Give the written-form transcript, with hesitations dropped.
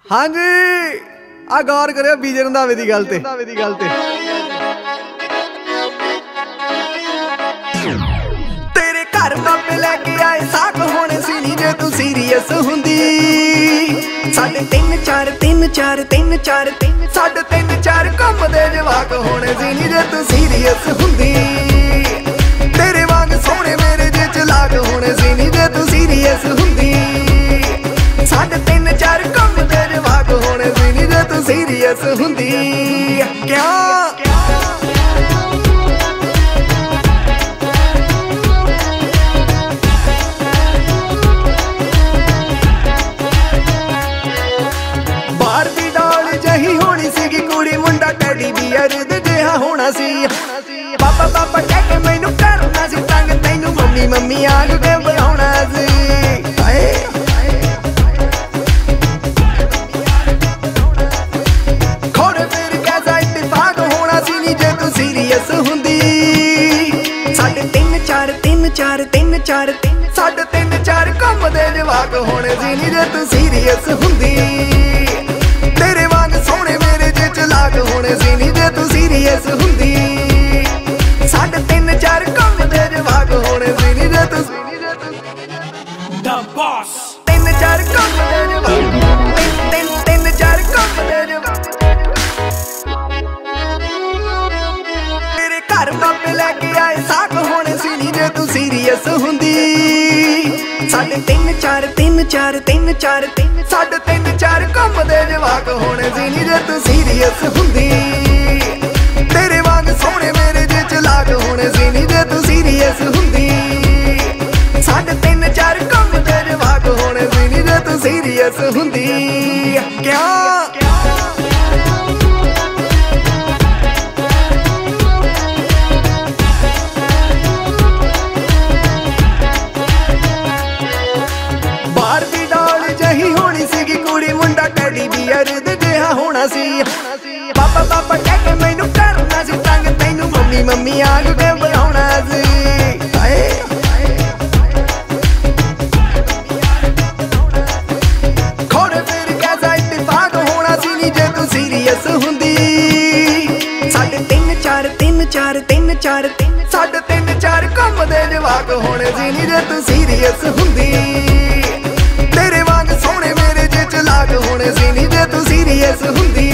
हाँ जी आ गौर करो बीजे रंधावे दी गल ते तेरे घर बाबे लेके आए साख होने सी नी जे तू सीरियस हुंदी साढ़े तीन चार साढ़े तीन चार कम दे जवाक होने सी नी जे तू सीरियस हुंदी तेरे वांग सोने मेरे जे चलाक होने सी नी जे तू सीरियस हुंदी साढ़े तीन चार कम दे जवाक होने सी नी जे तू सीरियस हुंदी क्या होना सी पापा पापा कह के मैनू करना सी तंग तैनू मम्मी मम्मी आग के बुलाना सी खोड़ फिर कैसा इत्तेफाक होना सी नी जे तू सीरियस हुंदी साढ़े तीन चार साढ़े तीन चार कम दे जवाक होने सी नी जे तू सीरियस हुंदी तेरे वांग सोने मेरे जे चलाक होने सी नी जे तू सीरियस हुंदी साढ़े तीन चार कम दे जवाक होने सी नी जे तू द बॉस तीन चार कम दे जवाक तीन चार कम दे जवाक तेरे घर बाबे लेके आए साख होने सी नी जे तू सीरियस हुंदी साढ़े तीन चार साढ़े तीन चार कम दे जवाक होने सी नी जे तू सीरियस हुंदी तेरे वांग सोने मेरे जे चलाक होने सी नी जे तू सीरियस हुंदी साढ़े तीन चार कम दे जवाक होने सी नी जे तू सीरियस हुंदी क्या होना सी पापा पापा कह के मैनू करना सी तंग तैनू मम्मी मम्मी आग के बुलाना सी खोड़ फिर कैसा इत्तेफाक होना सी नी जे तू सीरियस हुंदी साढ़े तीन चार साढ़े तीन चार कम दे जवाक होने सी नी जे तू सीरियस हुंदी तेरे वांग सोने मेरे जे चलाक होने सी नी जे तू सीरियस हुंदी